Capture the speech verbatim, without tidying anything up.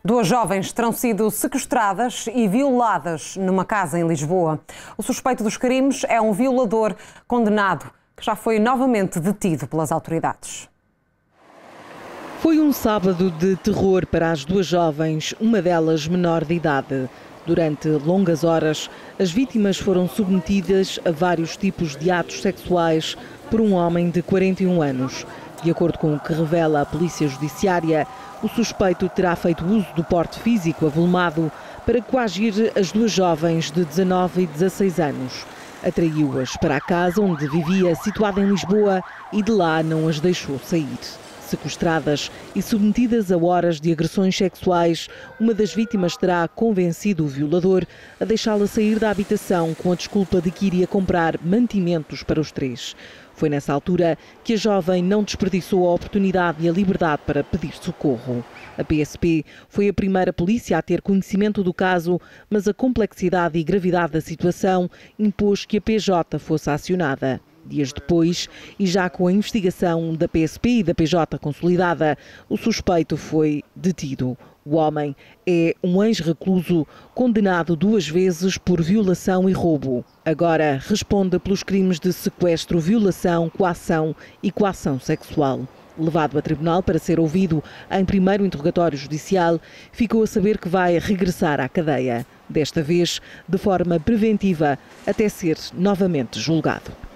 Duas jovens terão sido sequestradas e violadas numa casa em Lisboa. O suspeito dos crimes é um violador condenado, que já foi novamente detido pelas autoridades. Foi um sábado de terror para as duas jovens, uma delas menor de idade. Durante longas horas, as vítimas foram submetidas a vários tipos de atos sexuais por um homem de quarenta e um anos. De acordo com o que revela a Polícia Judiciária, o suspeito terá feito uso do porte físico avolumado para coagir as duas jovens de dezanove e dezasseis anos. Atraiu-as para a casa onde vivia, situada em Lisboa, e de lá não as deixou sair. Sequestradas e submetidas a horas de agressões sexuais, uma das vítimas terá convencido o violador a deixá-la sair da habitação com a desculpa de que iria comprar mantimentos para os três. Foi nessa altura que a jovem não desperdiçou a oportunidade e a liberdade para pedir socorro. A P S P foi a primeira polícia a ter conhecimento do caso, mas a complexidade e gravidade da situação impôs que a P J fosse acionada. Dias depois, e já com a investigação da P S P e da P J consolidada, o suspeito foi detido. O homem é um ex-recluso condenado duas vezes por violação e roubo. Agora responde pelos crimes de sequestro, violação, coação e coação sexual. Levado a tribunal para ser ouvido em primeiro interrogatório judicial, ficou a saber que vai regressar à cadeia. Desta vez, de forma preventiva, até ser novamente julgado.